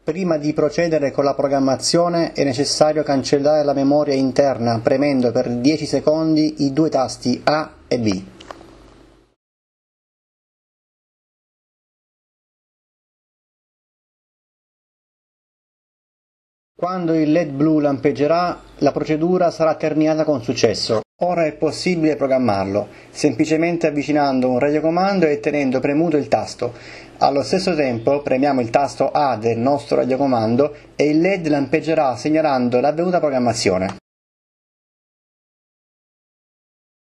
Prima di procedere con la programmazione è necessario cancellare la memoria interna premendo per 10 secondi i due tasti A e B. Quando il LED blu lampeggerà, la procedura sarà terminata con successo. Ora è possibile programmarlo, semplicemente avvicinando un radiocomando e tenendo premuto il tasto. Allo stesso tempo premiamo il tasto A del nostro radiocomando e il LED lampeggerà segnalando l'avvenuta programmazione.